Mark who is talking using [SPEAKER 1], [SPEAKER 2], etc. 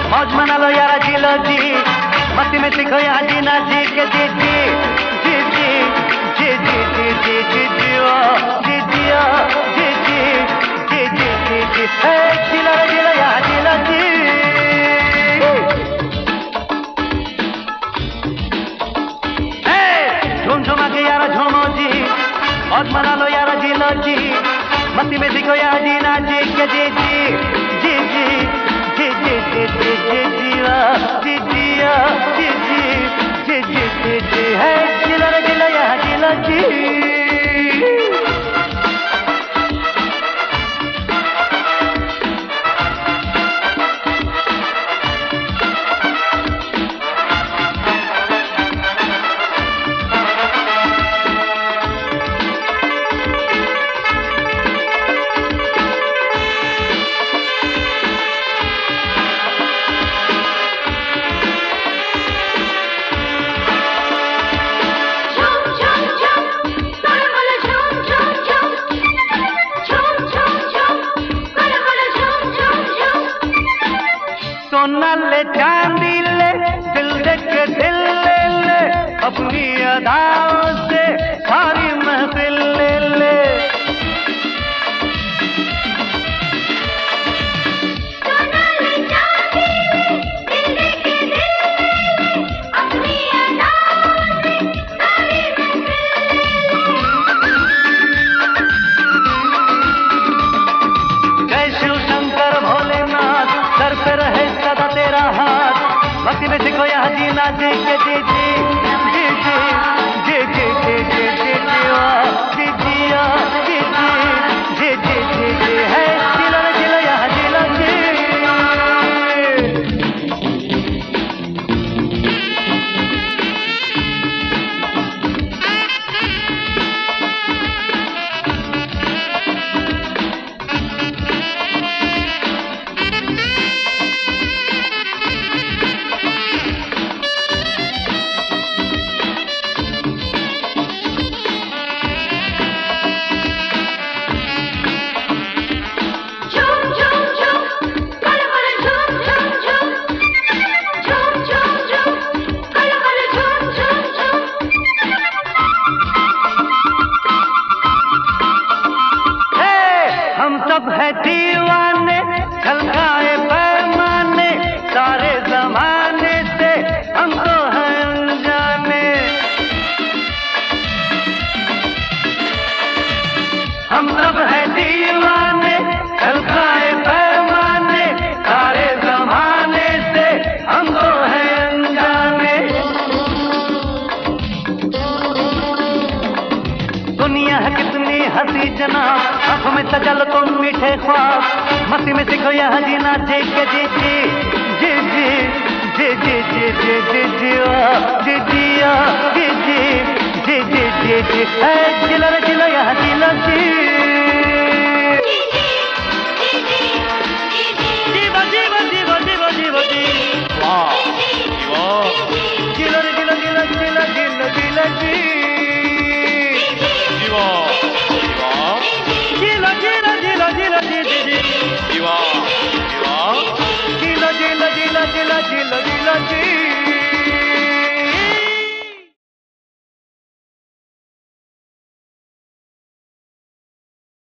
[SPEAKER 1] मौज मना लो यारा जी लो जी, मस्ती में सीखो यहाँ जीना जी के जी जी जी जी जी जी जी जी जी जी ओ जी जी ओ जी जी जी जी जी जी हे जी लो यहाँ जी लो जी। झूम झुमा के यारा झूमो जी, मौज मना लो यारा जी लो जी, मस्ती में सीखो यहाँ जीना जी के जी जी जी जी जी जी जी जी जी जी जी जी जी जी जी जी है जिला यहाँ जिला जी। सोना ले चांदी ले दिल दे के दिल ले ले, अपनी अदाओं से सारी महफिल ले ले।
[SPEAKER 2] सोना ले चांदी ले दिल दे के दिल ले ले, अपनी अदाओं से सारी महफिल ले ले।
[SPEAKER 1] जय शिव शंकर भोलेनाथ, सर पे रहे सदा तेरा हाथ, भक्ति में सीखो यहाँ जीना जी के जी जी जी जी जी जी जी जी जी जी जी जी जी जी जी जी है जिला यहाँ जिला जी। सब है दीवाने छलकाए पैमाने, सारे जमाने से हम तो हैं अनजाने। हम सब है दीवाने छलकाए पैमाने, सारे जमाने से हम तो हैं अनजाने। दुनिया है कितनी हंसी जनाब, आंखों में सजल तुम मीठे ख्वाब, मस्ती में सीखो यहाँ जीना जी के जी जी जी जी जी जी जी जी जी जी जी जी जी जी जी जी जी जी जिला यहाँ जिला जी।